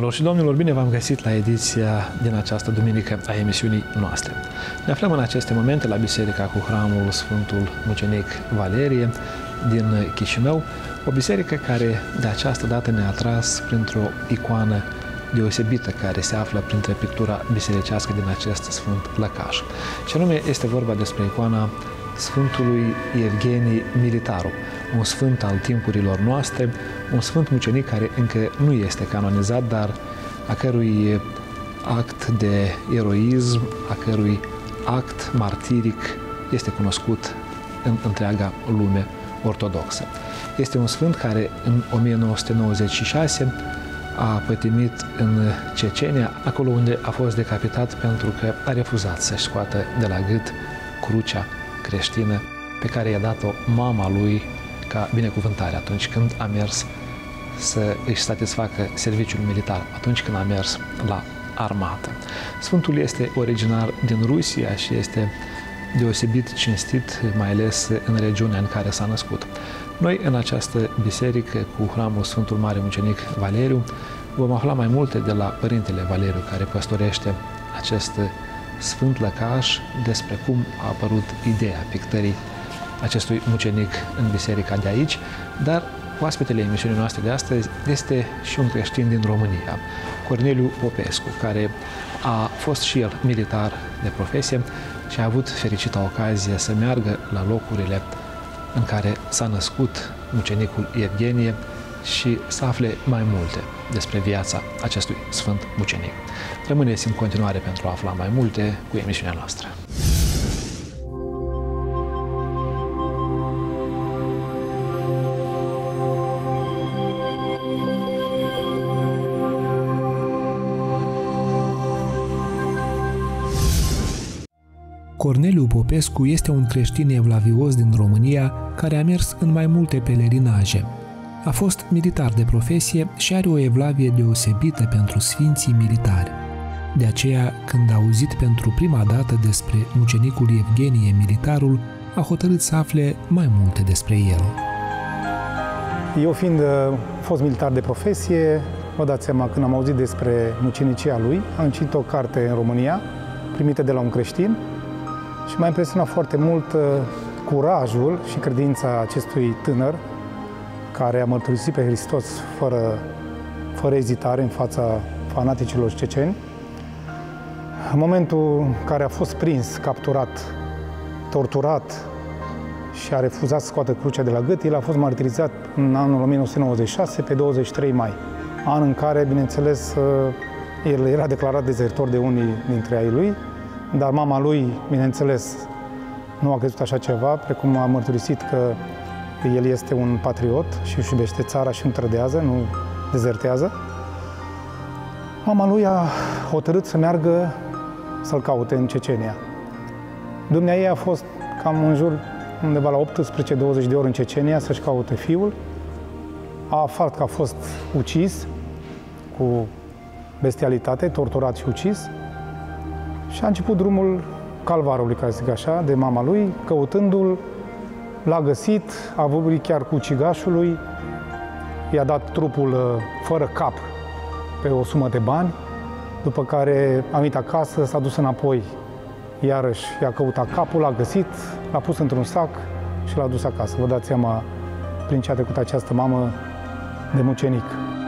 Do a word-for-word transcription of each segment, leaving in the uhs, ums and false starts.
Doamnelor și domnilor, bine v-am găsit la ediția din această duminică a emisiunii noastre. Ne aflăm în aceste momente la biserica cu hramul Sfântul Mucenic Valerie din Chișinău, o biserică care de această dată ne-a atras printr-o icoană deosebită care se află printre pictura bisericească din acest sfânt lăcaș. Și anume este vorba despre icoana Sfântului Evgenii Militaru, un sfânt al timpurilor noastre, un sfânt mucenic care încă nu este canonizat, dar a cărui act de eroism, a cărui act martiric este cunoscut în întreaga lume ortodoxă. Este un sfânt care în o mie nouă sute nouăzeci și șase a pătimit în Cecenia, acolo unde a fost decapitat pentru că a refuzat să-și scoată de la gât crucea creștină pe care i-a dat-o mama lui ca binecuvântare atunci când a mers să își satisfacă serviciul militar, atunci când a mers la armată. Sfântul este originar din Rusia și este deosebit cinstit, mai ales în regiunea în care s-a născut. Noi, în această biserică cu hramul Sfântul Mare Mucenic Valeriu, vom afla mai multe de la Părintele Valeriu, care păstorește acest sfânt lăcaș, despre cum a apărut ideea pictării acestui mucenic în biserica de aici, dar oaspetele emisiunii noastre de astăzi este și un creștin din România, Corneliu Popescu, care a fost și el militar de profesie și a avut fericită ocazie să meargă la locurile în care s-a născut mucenicul Evgenie și să afle mai multe despre viața acestui sfânt mucenic. Rămâneți în continuare pentru a afla mai multe cu emisiunea noastră. Corneliu Popescu este un creștin evlavios din România care a mers în mai multe pelerinaje. A fost militar de profesie și are o evlavie deosebită pentru sfinții militari. De aceea, când a auzit pentru prima dată despre mucenicul Evgenie Militarul, a hotărât să afle mai multe despre el. Eu fiind fost militar de profesie, vă dați seama, când am auzit despre mucenicia lui, am citit o carte în România, primită de la un creștin, și m-a impresionat foarte mult curajul și credința acestui tânăr care a mărturisit pe Hristos fără, fără ezitare în fața fanaticilor ceceni. În momentul în care a fost prins, capturat, torturat și a refuzat să scoată crucea de la gât, el a fost martirizat în anul o mie nouă sute nouăzeci și șase, pe douăzeci și trei mai, an în care, bineînțeles, el era declarat dezertor de unii dintre ai lui, dar mama lui, bineînțeles, nu a crezut așa ceva, precum a mărturisit că el este un patriot și își iubește țara și nu trădează, nu dezertează. Mama lui a hotărât să meargă să-l caute în Cecenia. Dumnea ei a fost cam în jur undeva la optsprezece douăzeci de ori în Cecenia să-și caute fiul. A aflat că a fost ucis cu bestialitate, torturat și ucis. Și a început drumul calvarului, ca să zic așa, de mama lui, căutându-l, l-a găsit, a vorbit chiar cu ucigașul lui, i-a dat trupul fără cap pe o sumă de bani, după care a venit acasă, s-a dus înapoi, iarăși i-a căutat capul, l-a găsit, l-a pus într-un sac și l-a dus acasă. Vă dați seama prin ce a trecut această mamă de mucenic.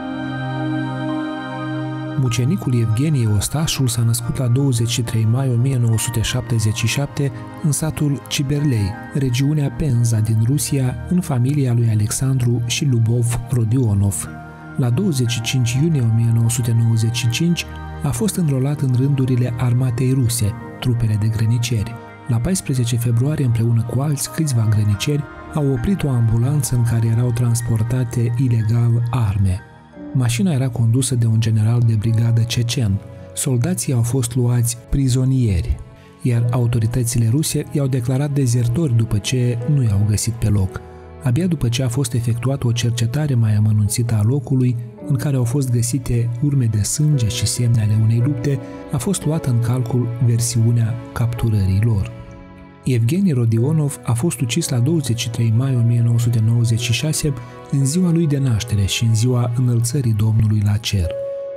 Mucenicul Evgenie Ostașul s-a născut la douăzeci și trei mai o mie nouă sute șaptezeci și șapte în satul Ciberlei, regiunea Penza din Rusia, în familia lui Alexandru și Lubov Rodionov. La douăzeci și cinci iunie o mie nouă sute nouăzeci și cinci a fost înrolat în rândurile armatei ruse, trupele de grăniceri. La paisprezece februarie, împreună cu alți câțiva grăniceri, au oprit o ambulanță în care erau transportate ilegal arme. Mașina era condusă de un general de brigadă cecen. Soldații au fost luați prizonieri, iar autoritățile ruse i-au declarat dezertori după ce nu i-au găsit pe loc. Abia după ce a fost efectuată o cercetare mai amănunțită a locului, în care au fost găsite urme de sânge și semne ale unei lupte, a fost luată în calcul versiunea capturării lor. Evgeni Rodionov a fost ucis la douăzeci și trei mai o mie nouă sute nouăzeci și șase, în ziua lui de naștere și în ziua înălțării Domnului la cer.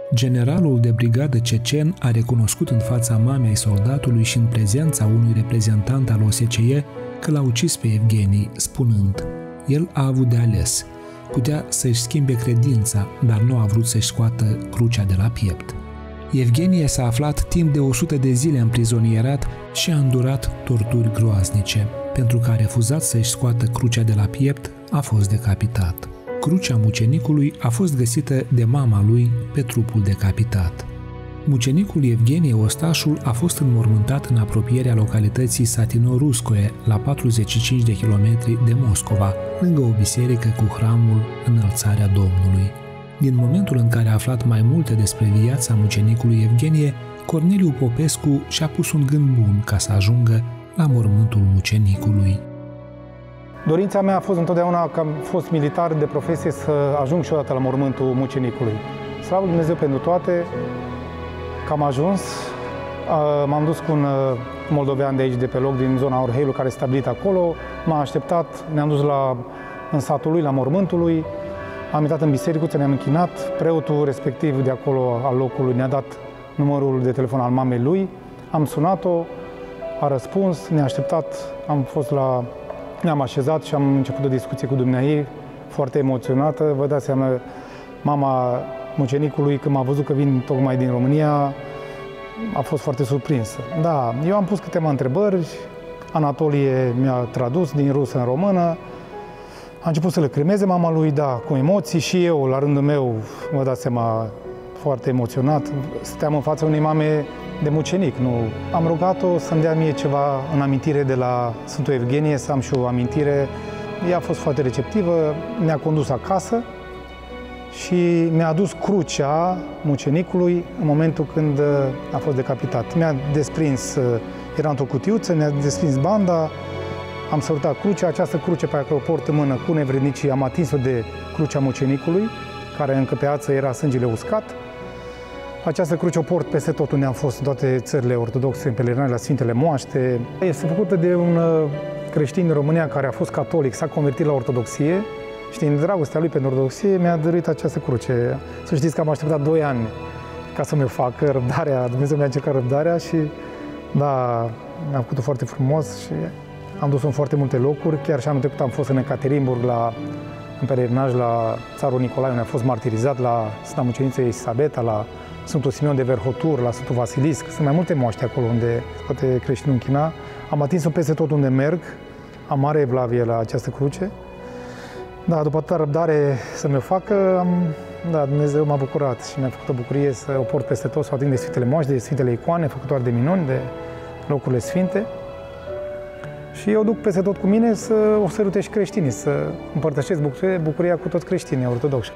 Generalul de brigadă cecen a recunoscut în fața mamei soldatului și în prezența unui reprezentant al O S C E că l-a ucis pe Evgeni, spunând: el a avut de ales. Putea să-și schimbe credința, dar nu a vrut să-și scoată crucea de la piept. Evgenie s-a aflat timp de o sută de zile împrizonierat și a îndurat torturi groaznice. Pentru că a refuzat să-și scoată crucea de la piept, a fost decapitat. Crucea mucenicului a fost găsită de mama lui pe trupul decapitat. Mucenicul Evgenie Ostașul a fost înmormântat în apropierea localității Satino-Ruscoe, la patruzeci și cinci de kilometri de Moscova, lângă o biserică cu hramul Înălțarea Domnului. Din momentul în care a aflat mai multe despre viața mucenicului Evgenie, Corneliu Popescu și-a pus un gând bun ca să ajungă la mormântul mucenicului. Dorința mea a fost întotdeauna, că am fost militar de profesie, să ajung și odată la mormântul mucenicului. Slavă Lui Dumnezeu pentru toate, că am ajuns. M-am dus cu un moldovean de aici, de pe loc, din zona Orheilu, care e stabilit acolo. M-a așteptat, ne-am dus la, în satul lui, la mormântul lui. Am intrat în bisericuță, ne-am închinat. Preotul respectiv de acolo, al locului, ne-a dat numărul de telefon al mamei lui. Am sunat-o, a răspuns, ne-a așteptat. Am fost la... Ne-am așezat și am început o discuție cu dumneaei, foarte emoționată. Vă dați seama, mama mucenicului, când m-a văzut că vin tocmai din România, a fost foarte surprinsă. Da, eu am pus câteva întrebări, Anatolie mi-a tradus din rusă în română, a început să le cremeze mama lui, da, cu emoții, și eu, la rândul meu, vă dați seama, foarte emoționat. Stăteam în fața unei mame de mucenic, nu. Am rugat-o să-mi dea mie ceva în amintire de la Sfântul Evgenie, să am și o amintire. Ea a fost foarte receptivă, ne-a condus acasă și mi-a adus crucea mucenicului în momentul când a fost decapitat. Mi-a desprins, era într-o cutiuță, mi-a desprins banda, am sărutat crucea, această cruce pe care o port în mână cu nevrednicii, am atins-o de crucea mucenicului, care încă pe ață era sângele uscat. Această cruce o port peste tot unde am fost, în toate țările ortodoxe, în pelerinare la Sfintele Moaște. Este făcută de un creștin în România care a fost catolic, s-a convertit la ortodoxie și din dragostea lui pentru ortodoxie mi-a dăruit această cruce. Să știți că am așteptat doi ani ca să mi-o facă, răbdarea, Dumnezeu mi-a încercat răbdarea și da, mi-a făcut-o foarte frumos și am dus în foarte multe locuri. Chiar și anul trecut am fost în Ekaterinburg, la, în pelerinaj la Țarul Nicolae, unde a fost martirizat, la Sfânta Muceniță Elisabeta, la Sfântul Simeon de Verhotur, la Sfântul Vasilisc. Sunt mai multe moaște acolo unde poate creștinul închina. Am atins-o peste tot unde merg. Am mare evlavie la această cruce. Da, după atâta răbdare să mi-o facă, am, da, Dumnezeu m-a bucurat și mi-a făcut o bucurie să o port peste tot, să o ating de Sfintele Moaște, de Sfintele Icoane, făcătoare de minuni, de locurile sfinte. Și eu duc peste tot cu mine să o sărute și creștinii, să împărtășesc bucuria cu toți creștinii ortodoxi.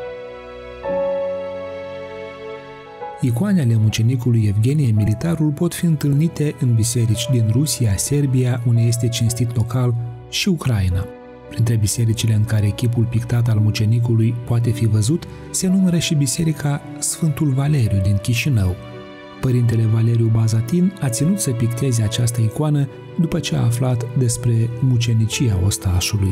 Icoanele mucenicului Evgenie Militarul pot fi întâlnite în biserici din Rusia, Serbia, unde este cinstit local, și Ucraina. Printre bisericile în care chipul pictat al mucenicului poate fi văzut, se numără și biserica Sfântul Valeriu din Chișinău. Părintele Valeriu Bazatin a ținut să picteze această icoană după ce a aflat despre mucenicia ostașului.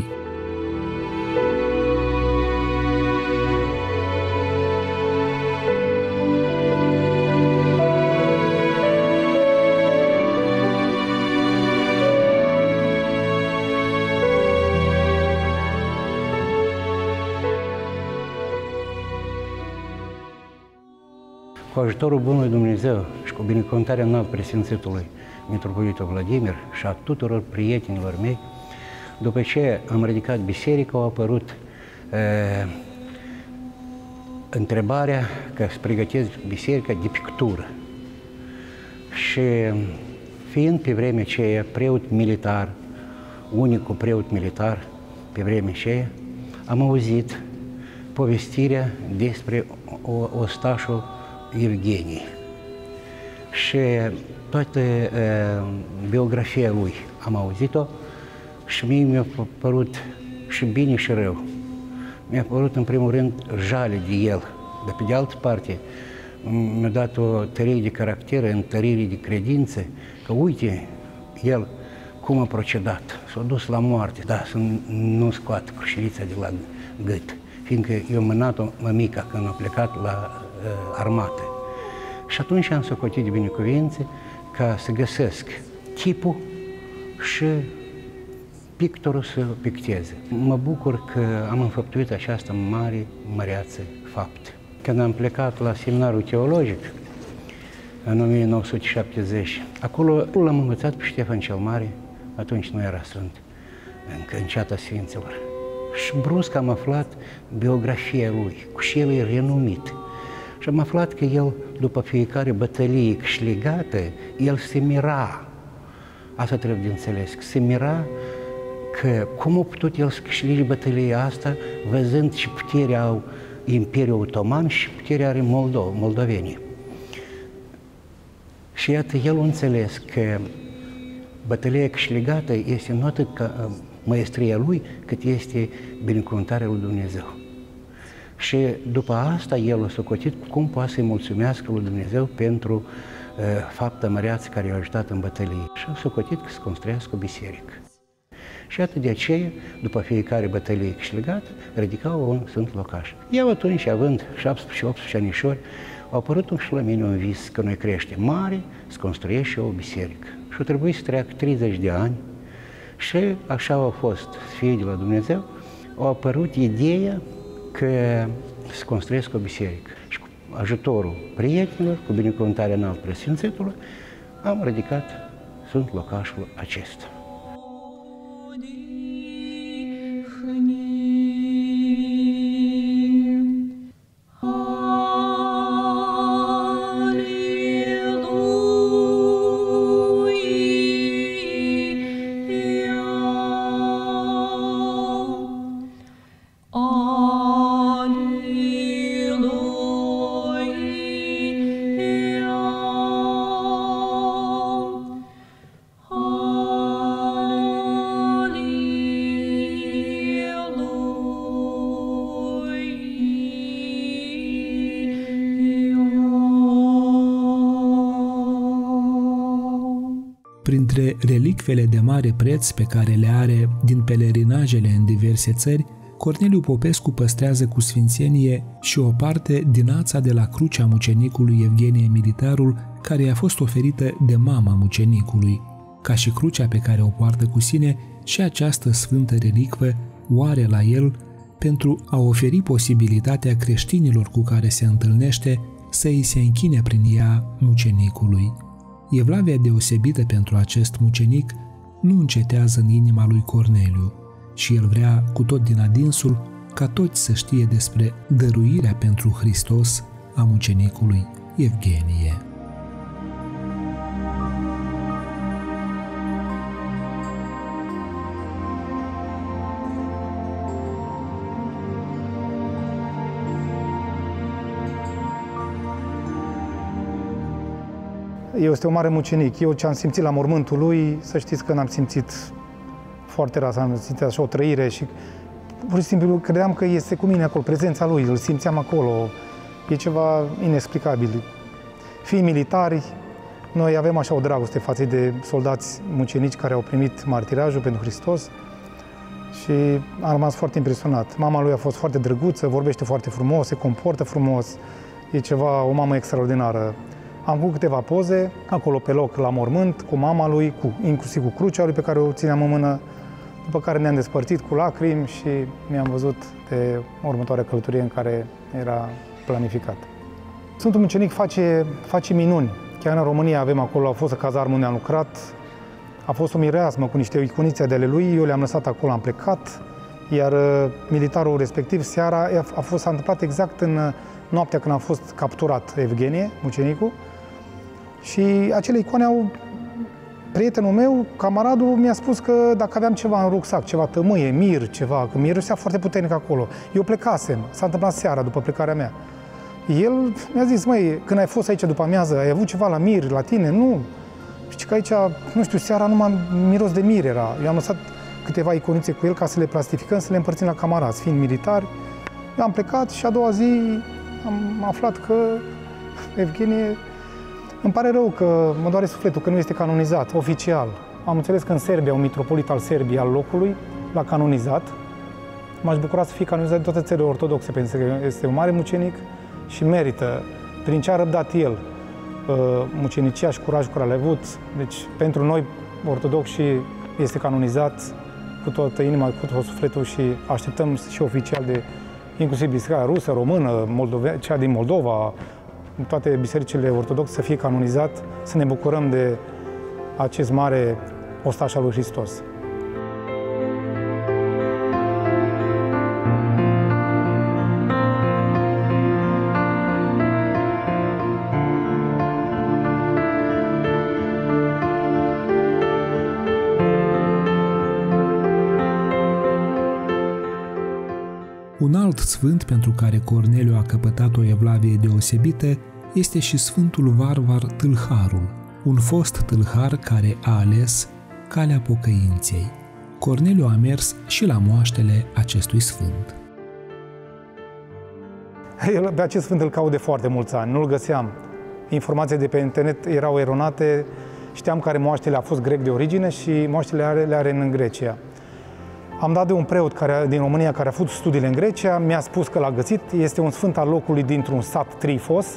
Cu ajutorul Bunului Dumnezeu și cu binecuvântarea înalt preasfințitului Mitropolitul Vladimir și a tuturor prietenilor mei, după ce am ridicat biserica, a apărut e, întrebarea că să pregătesc biserica de pictură. Și fiind pe vremea aceea preot militar, unicul preot militar pe vremea aceea, am auzit povestirea despre ostașul Evgenie și toată uh, biografia lui am auzit-o și mie mi-a părut și bine și rău. Mi-a părut în primul rând jale de el, dar pe de altă parte mi-a dat o tărire de caracter, întărire de credință, că uite el cum a procedat, s-a dus la moarte, da, să nu scoată crușelița de la gât, fiindcă eu am mânat-o mămica când a plecat la armată. Și atunci am socotit de binecuvințe ca să găsesc tipul și pictorul să picteze. Mă bucur că am înfăptuit această mare, măreață faptă. Când am plecat la seminarul teologic, în o mie nouă sute șaptezeci, acolo l-am învățat pe Ștefan cel Mare, atunci nu era sfânt, încă în ceata Sfinților. Și brusc am aflat biografia lui, cu ce el e renumit. Și am aflat că el, după fiecare bătălie câștigată, el se mira. Asta trebuie de înțeles, că se mira că cum a putut el să câștige bătălia asta, văzând și puterea au Imperiul Otoman și puterea are Moldo, moldovenii. Și iată, el a înțeles că bătălia câștigată este nu atât ca măestria lui, cât este binecuvântarea lui Dumnezeu. Și după asta el a socotit cum poate să-i mulțumească lui Dumnezeu pentru uh, fapta măreață care i-a ajutat în bătălie. Și a socotit că să construiască o biserică. Și atât de aceea, după fiecare bătălie câștigată, ridicau un sfânt locaș. Eu atunci, având șaptesprezece anișori, a apărut și la mine un vis că noi creștem mare, să construiești și o biserică. Și a trebuit să treacă treizeci de ani și așa a fost, să fie de la Dumnezeu, a apărut ideea că să construiesc o biserică. Și cu ajutorul prietenilor, cu binecuvântarea înalt preasfințitului, am ridicat sfânt locașul acesta. Printre relicvele de mare preț pe care le are din pelerinajele în diverse țări, Corneliu Popescu păstrează cu sfințenie și o parte din ața de la crucea mucenicului Evgenie Militarul, care i-a fost oferită de mama mucenicului. Ca și crucea pe care o poartă cu sine, și această sfântă relicvă o are la el pentru a oferi posibilitatea creștinilor cu care se întâlnește să îi se închine prin ea mucenicului. Evlavia deosebită pentru acest mucenic nu încetează în inima lui Corneliu și el vrea cu tot din adinsul ca toți să știe despre dăruirea pentru Hristos a mucenicului Evgenie. Este un mare mucenic. Eu ce am simțit la mormântul lui, să știți că n-am simțit foarte rar, am simțit așa o trăire și pur și simplu credeam că este cu mine acolo, prezența lui, îl simțeam acolo. E ceva inexplicabil. Fiind militari, noi avem așa o dragoste față de soldați mucenici care au primit martirajul pentru Hristos și am rămas foarte impresionat. Mama lui a fost foarte drăguță, vorbește foarte frumos, se comportă frumos. E ceva, o mamă extraordinară. Am făcut câteva poze acolo pe loc la mormânt cu mama lui, cu, inclusiv cu crucea lui pe care o țineam în mână, după care ne-am despărțit cu lacrimi și mi-am văzut de următoarea călătorie în care era planificat. Sfântul Mucenic face, face minuni. Chiar în România avem acolo, a fost o cazarmă unde am lucrat, a fost o mireasmă cu niște iconițe de ale lui, eu le-am lăsat acolo, am plecat, iar militarul respectiv, seara, a fost, s-a întâmplat exact în noaptea când a fost capturat Evgenie, mucenicul, și acele icoane au... Prietenul meu, camaradul, mi-a spus că dacă aveam ceva în rucsac, ceva tămâie, mir, ceva, că mirosea foarte puternic acolo. Eu plecasem, s-a întâmplat seara după plecarea mea. El mi-a zis, măi, când ai fost aici după amiază, ai avut ceva la mir, la tine? Nu. Știi că aici, nu știu, seara numai miros de mir era. Eu am lăsat câteva iconițe cu el ca să le plastificăm, să le împărțim la camarazi, fiind militari. Eu am plecat și a doua zi am aflat că Evgenie... Îmi pare rău că mă doare sufletul că nu este canonizat oficial. Am înțeles că în Serbia, un mitropolit al Serbiei, al locului, l-a canonizat. M-aș bucura să fie canonizat de toate țările ortodoxe, pentru că este un mare mucenic și merită, prin ce a răbdat el, mucenicia și curajul care l-a avut. Deci, pentru noi, ortodoxi, este canonizat cu toată inima, cu tot sufletul și așteptăm și oficial de, inclusiv biserica rusă, română, Moldove, cea din Moldova, toate bisericile ortodoxe să fie canonizat, să ne bucurăm de acest mare ostaș al lui Hristos. Un alt sfânt pentru care Corneliu a căpătat o evlavie deosebită este și Sfântul Varvar Tâlharul, un fost tâlhar care a ales calea pocăinței. Corneliu a mers și la moaștele acestui sfânt. Eu pe acest sfânt îl caut de foarte mulți ani, nu-l găseam. Informațiile de pe internet erau eronate, știam care moaștele a fost grec de origine și moaștele are, le are în Grecia. Am dat de un preot care, din România care a făcut studiile în Grecia, mi-a spus că l-a găsit, este un sfânt al locului dintr-un sat Trifos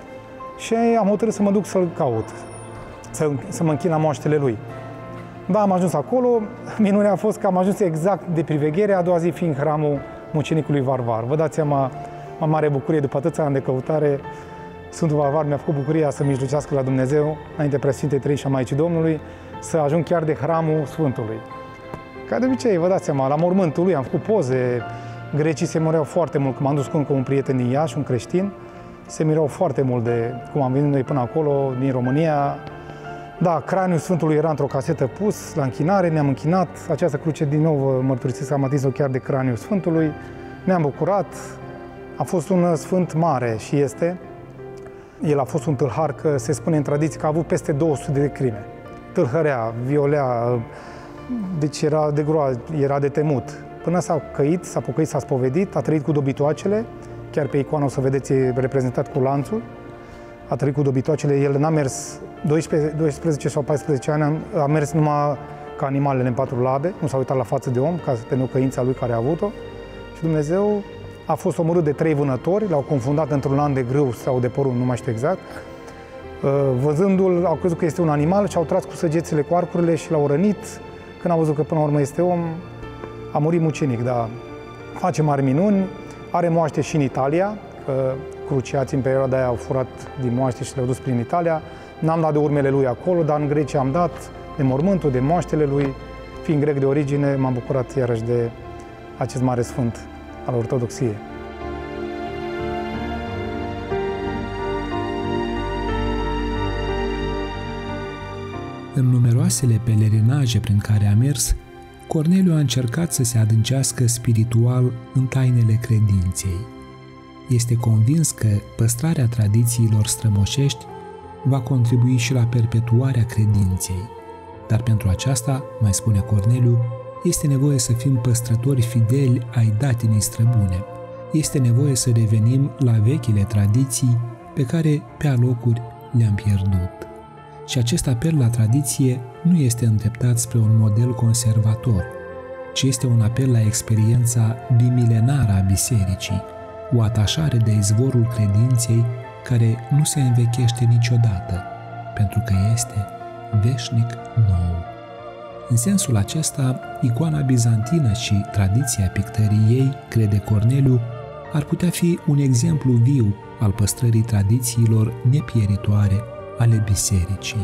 și am hotărât să mă duc să-l caut, să, să mă închin la moaștele lui. Da, am ajuns acolo, minunea a fost că am ajuns exact de priveghere, a doua zi fiind hramul mucenicului Varvar. Vă dați seama, mă mare bucurie după atâția ani de căutare, Sfântul Varvar mi-a făcut bucuria să mijlocească la Dumnezeu, înainte Preasfintei Trei și a Maicii Domnului, să ajung chiar de hramul Sfântului. Ca de obicei, vă dați seama, la mormântul lui am făcut poze, grecii se mireau foarte mult, că m-am dus cu încă un prieten din Iași, un creștin, se mireau foarte mult de cum am venit noi până acolo, din România. Da, craniul Sfântului era într-o casetă pus, la închinare, ne-am închinat, această cruce din nou vă mărturisesc că am atins-o chiar de craniul Sfântului, ne-am bucurat, a fost un sfânt mare și este. El a fost un tâlhar, că se spune în tradiție că a avut peste două sute de crime. Tâlhărea, violea, deci era de groază, era de temut. Până s-a căit, s-a pocăit, s-a spovedit, a trăit cu dobitoacele, chiar pe icoană o să vedeți, e reprezentat cu lanțul, a trăit cu dobitoacele, el n-a mers doisprezece, doisprezece sau paisprezece ani, a mers numai ca animalele în patru labe, nu s-a uitat la față de om, ca pentru căința lui care a avut-o. Și Dumnezeu a fost omorât de trei vânători, l-au confundat într-un lan de grâu sau de porumb, nu mai știu exact. Văzându-l, au crezut că este un animal și au tras cu săgețile cu arcurile și l-au rănit. Când au văzut că până la urmă este om, a murit mucenic, dar face mari minuni. Are moaște și în Italia, că cruciații în perioada aia au furat din moaște și le-au dus prin Italia. N-am dat de urmele lui acolo, dar în Grecia am dat de mormântul, de moaștele lui. Fiind grec de origine, m-am bucurat iarăși de acest mare sfânt al ortodoxiei. În numeroasele pelerinaje prin care a mers, Corneliu a încercat să se adâncească spiritual în tainele credinței. Este convins că păstrarea tradițiilor strămoșești va contribui și la perpetuarea credinței. Dar pentru aceasta, mai spune Corneliu, este nevoie să fim păstrători fideli ai datinii străbune. Este nevoie să revenim la vechile tradiții pe care, pe alocuri, le-am pierdut. Și acest apel la tradiție nu este îndreptat spre un model conservator, ci este un apel la experiența bimilenară a bisericii, o atașare de izvorul credinței care nu se învechește niciodată, pentru că este veșnic nou. În sensul acesta, icoana bizantină și tradiția pictării ei, crede Corneliu, ar putea fi un exemplu viu al păstrării tradițiilor nepieritoare ale bisericii.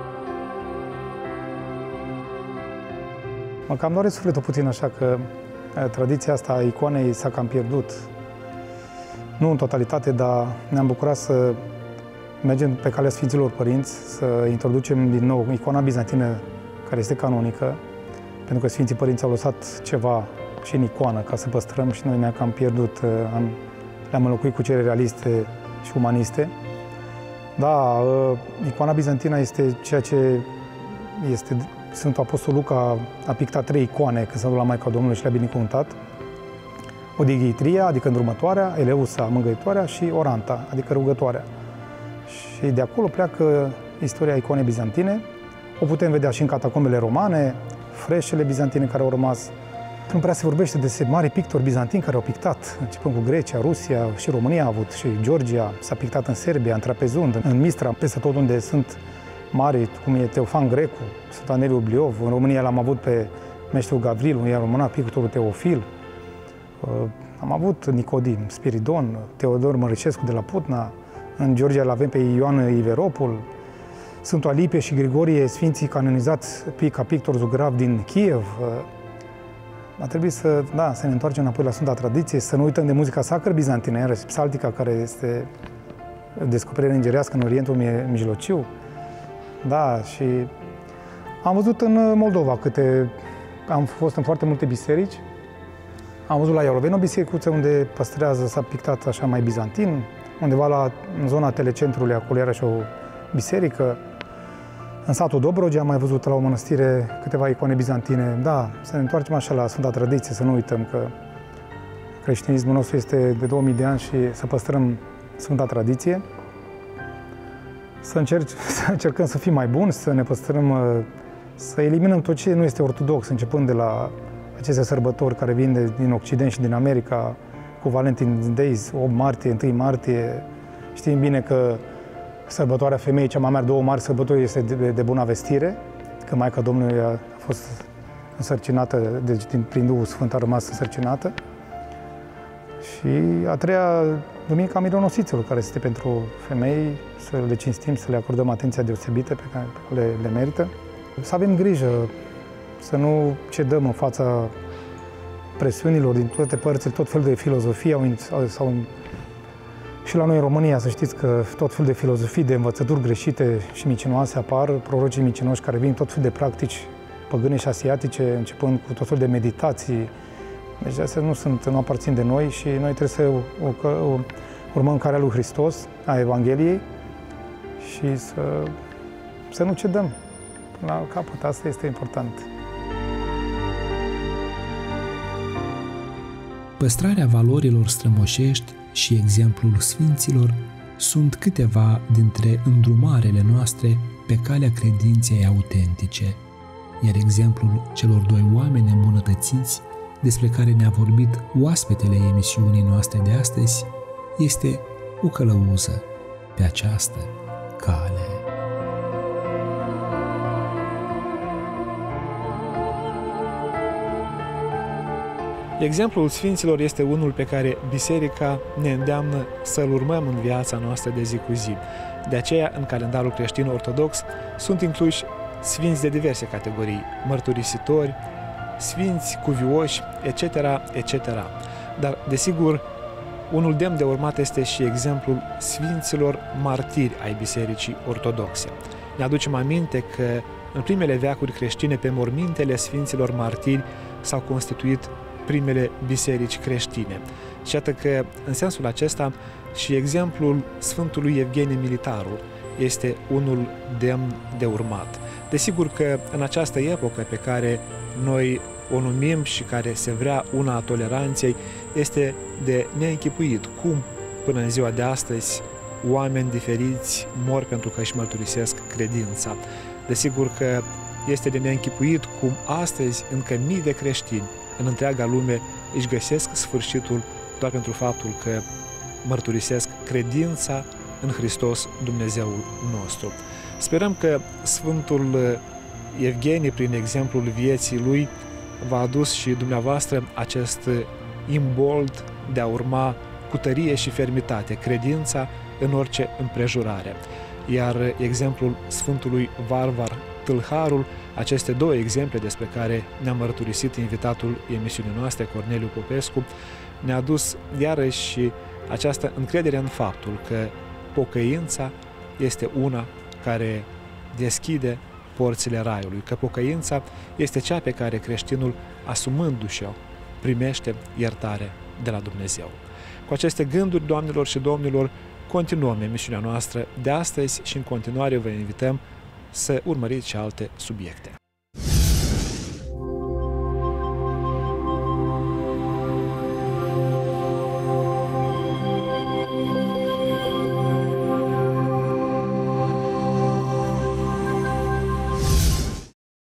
Mă cam doare sufletul puțin așa că tradiția asta a icoanei s-a cam pierdut. Nu în totalitate, dar ne-am bucurat să mergem pe calea Sfinților Părinți, să introducem din nou icoana bizantină care este canonică, pentru că Sfinții Părinți au lăsat ceva și în icoană ca să păstrăm și noi ne-am cam pierdut, le-am înlocuit cu cele realiste și umaniste. Da, icoana bizantină este ceea ce este. Sfântul Apostol Luca a pictat trei icoane când s-a dus la Maica Domnului și le-a binecuvântat. Odighietria, adică îndrumătoarea, Eleusa, mângâietoarea și Oranta, adică rugătoarea. Și de acolo pleacă istoria icoanei bizantine. O putem vedea și în catacombele romane, freșele bizantine care au rămas. Nu prea se vorbește de mari pictori bizantini care au pictat, începând cu Grecia, Rusia, și România a avut, și Georgia, s-a pictat în Serbia, în Trapezund, în Mistra, peste tot unde sunt mari, cum e Teofan Grecu, sunt Aneliu Obliov. În România l-am avut pe meșterul Gavril, iar româna pictorul Teofil. Am avut Nicodim Spiridon, Teodor Mărăcescu de la Putna, în Georgia l-avem pe Ioan Iveropol, Sfântul Alipie și Grigorie, sfinții canonizați ca pictor zugrav din Kiev. A trebuit să, da, să ne întoarcem înapoi la Sfânta Tradiție, să nu uităm de muzica sacră bizantină, iarăși psaltica, care este descoperire îngerească în Orientul Mijlociu. Da, și am văzut în Moldova câte... Am fost în foarte multe biserici. Am văzut la Ialoveni o bisericuță unde păstrează, s-a pictat așa mai bizantin. Undeva la, în zona telecentrului, acolo era și o biserică. În satul Dobrogea am mai văzut la o mănăstire câteva icoane bizantine. Da, să ne întoarcem așa la Sfânta Tradiție, să nu uităm că creștinismul nostru este de două mii de ani și să păstrăm Sfânta Tradiție. Să, încerc, să încercăm să fim mai buni, să ne păstrăm, să eliminăm tot ce nu este ortodox, începând de la aceste sărbători care vin de, din Occident și din America, cu Valentine's Days, opt martie, întâi martie. Știm bine că sărbătoarea femeii, cea mai mare, două mari sărbători, este de, de Buna Vestire, că Maica Domnului a fost însărcinată, deci din, prin Duhul Sfânt a rămas însărcinată. Și a treia, Duminica Mironosiților, care este pentru femei, să le cinstim, să le acordăm atenția deosebită pe care le, le merită. Să avem grijă, să nu cedăm în fața presiunilor din toate părțile, tot felul de filozofii au, sau și la noi în România, să știți că tot felul de filozofii, de învățături greșite și micinoase apar, prorocii micinoși care vin tot felul de practici păgâne și asiatice, începând cu tot felul de meditații. Deci astea nu sunt, nu aparțin de noi și noi trebuie să o, o, urmăm calea lui Hristos, a Evangheliei, și să, să nu cedăm până la capăt. Asta este important. Păstrarea valorilor strămoșești și exemplul sfinților sunt câteva dintre îndrumarele noastre pe calea credinței autentice, iar exemplul celor doi oameni îmbunătățiți despre care ne-a vorbit oaspetele emisiunii noastre de astăzi este o călăuză pe această cale. Exemplul Sfinților este unul pe care Biserica ne îndeamnă să-l urmăm în viața noastră de zi cu zi. De aceea, în calendarul creștin ortodox sunt incluși sfinți de diverse categorii, mărturisitori, sfinți, cuvioși, et cetera, et cetera. Dar, desigur, unul demn de urmat este și exemplul sfinților martiri ai Bisericii Ortodoxe. Ne aducem aminte că în primele veacuri creștine, pe mormintele sfinților martiri s-au constituit primele biserici creștine. Și iată că, în sensul acesta, și exemplul Sfântului Evghenie Militarul este unul demn de urmat. Desigur că în această epocă pe care noi o numim și care se vrea una a toleranței, este de neînchipuit cum, până în ziua de astăzi, oameni diferiți mor pentru că își mărturisesc credința. Desigur că este de neînchipuit cum astăzi încă mii de creștini în întreaga lume își găsesc sfârșitul doar pentru faptul că mărturisesc credința în Hristos, Dumnezeul nostru. Sperăm că Sfântul Evghenie, prin exemplul vieții lui, v-a adus și dumneavoastră acest imbold de a urma cu tărie și fermitate credința în orice împrejurare. Iar exemplul Sfântului Varvar Tâlharul, aceste două exemple despre care ne-a mărturisit invitatul emisiunii noastre, Corneliu Popescu, ne-a adus iarăși această încredere în faptul că pocăința este una care deschide porțile raiului, că pocăința este cea pe care creștinul, asumându-și-o, primește iertare de la Dumnezeu. Cu aceste gânduri, doamnelor și domnilor, continuăm emisiunea noastră de astăzi și în continuare vă invităm să urmăriți și alte subiecte.